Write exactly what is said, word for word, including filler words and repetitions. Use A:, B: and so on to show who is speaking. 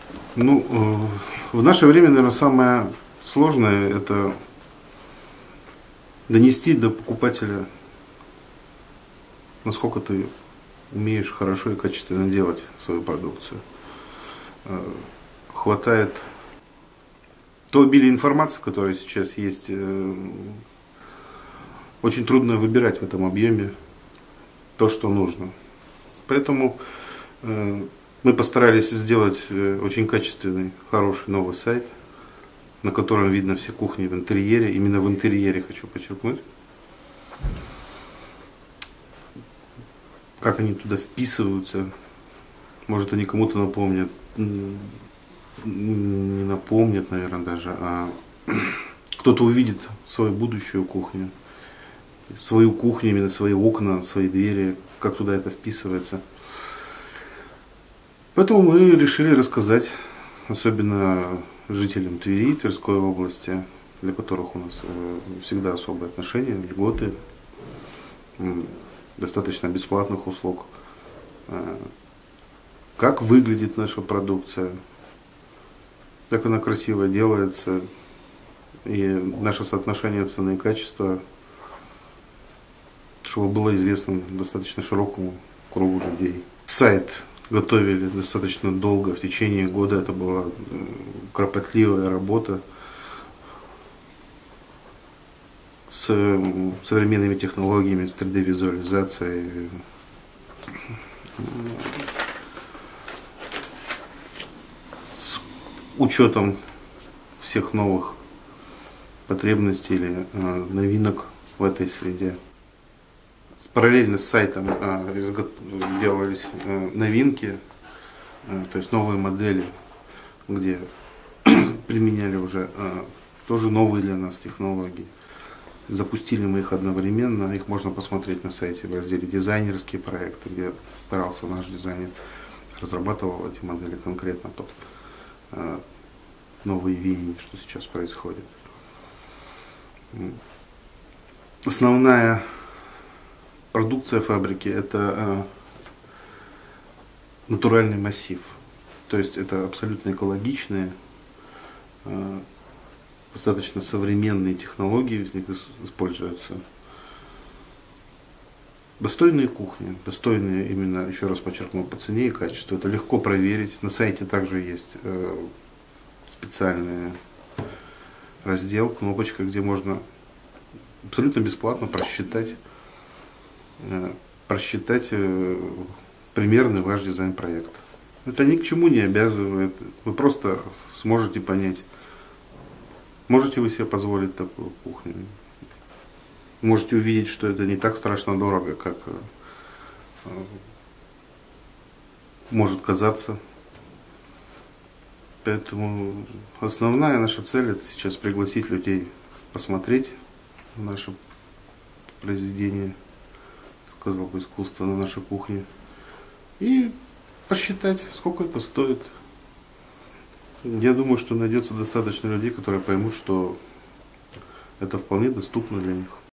A: Ну, э, в наше время, наверное, самое сложное — это донести до покупателя, насколько ты умеешь хорошо и качественно делать свою продукцию. Э, Хватает то обилие информации, которое сейчас есть, э, очень трудно выбирать в этом объеме то, что нужно. Поэтому э, мы постарались сделать э, очень качественный, хороший новый сайт, на котором видно все кухни в интерьере. Именно в интерьере хочу подчеркнуть. Как они туда вписываются. Может, они кому-то напомнят. Не напомнят, наверное, даже. А кто-то увидит свою будущую кухню. Свою кухню, именно свои окна, свои двери. Как туда это вписывается. Поэтому мы решили рассказать, особенно жителям Твери, Тверской области, для которых у нас всегда особые отношения, льготы, достаточно бесплатных услуг, как выглядит наша продукция, как она красиво делается, и наше соотношение цены и качества, чтобы было известно достаточно широкому кругу людей. Сайт готовили достаточно долго, в течение года. Это была кропотливая работа с современными технологиями, с три дэ-визуализацией, с учетом всех новых потребностей или новинок в этой среде. Параллельно с сайтом э, делались э, новинки, э, то есть новые модели, где применяли уже э, тоже новые для нас технологии. Запустили мы их одновременно, их можно посмотреть на сайте в разделе «Дизайнерские проекты», где старался наш дизайнер, разрабатывал эти модели конкретно под э, новые веяния, что сейчас происходит. Основная продукция фабрики — это э, натуральный массив, то есть это абсолютно экологичные, э, достаточно современные технологии из них используются. Достойные кухни, достойные именно, еще раз подчеркну, по цене и качеству. Это легко проверить. На сайте также есть э, специальный раздел, кнопочка, где можно абсолютно бесплатно просчитать просчитать примерный ваш дизайн-проект. Это ни к чему не обязывает. Вы просто сможете понять, можете вы себе позволить такую кухню. Можете увидеть, что это не так страшно дорого, как может казаться. Поэтому основная наша цель — это сейчас пригласить людей посмотреть наше произведение, сказал бы, искусство на нашей кухне, и посчитать, сколько это стоит. Я думаю, что найдется достаточно людей, которые поймут, что это вполне доступно для них.